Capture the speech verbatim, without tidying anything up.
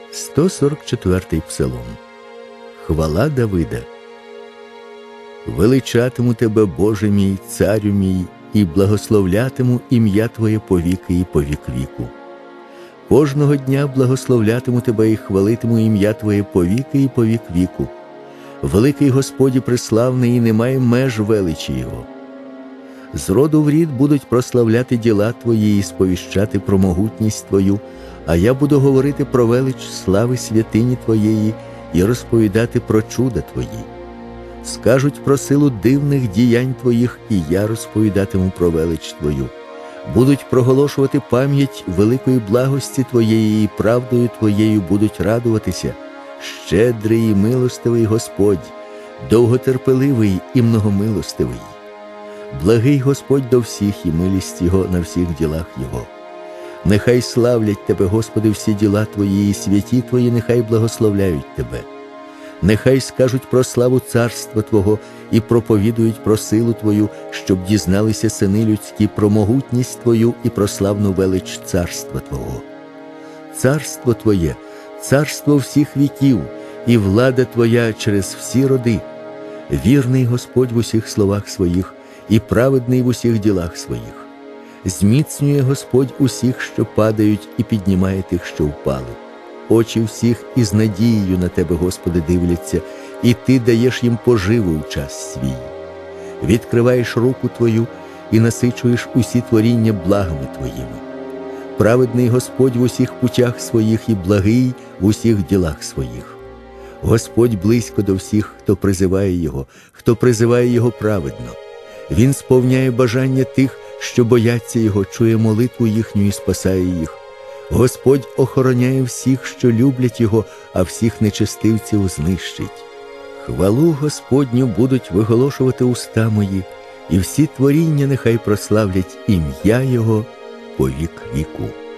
сто сорок четвертий псалом. Хвала Давида. Величатиму тебе, Боже мій, царю мій, і благословлятиму ім'я Твоє повіки і повік віку. Кожного дня благословлятиму тебе і хвалитиму ім'я Твоє повіки і повік віку. Великий Господь і преславний, і немає меж величі Його. З роду в рід будуть прославляти діла Твої і сповіщати про могутність Твою, а я буду говорити про велич слави святині Твоєї і розповідати про чуда Твої. Скажуть про силу дивних діянь Твоїх, і я розповідатиму про велич Твою. Будуть проголошувати пам'ять великої благості Твоєї, і правдою Твоєю будуть радуватися. Щедрий і милостивий Господь, довготерпеливий і многомилостивий. Благий Господь до всіх, і милість Його на всіх ділах Його. Нехай славлять Тебе, Господи, всі діла Твої, і святі Твої нехай благословляють Тебе. Нехай скажуть про славу царства Твого і проповідують про силу Твою, щоб дізналися сини людські про могутність Твою і про славну велич царства Твого. Царство Твоє – царство всіх віків, і влада Твоя через всі роди. Вірний Господь в усіх словах своїх, і праведний в усіх ділах своїх. Зміцнює Господь усіх, що падають, і піднімає тих, що впали. Очі всіх із надією на Тебе, Господи, дивляться, і Ти даєш їм поживу в час свій. Відкриваєш руку Твою і насичуєш усі творіння благами Твоїми. Праведний Господь в усіх путях своїх і благий в усіх ділах своїх. Господь близько до всіх, хто призиває Його, хто призиває Його праведно. Він сповняє бажання тих, що бояться Його, чує молитву їхню і спасає їх. Господь охороняє всіх, що люблять Його, а всіх нечестивців знищить. Хвалу Господню будуть виголошувати уста мої, і всі творіння нехай прославлять ім'я Його по вік віку.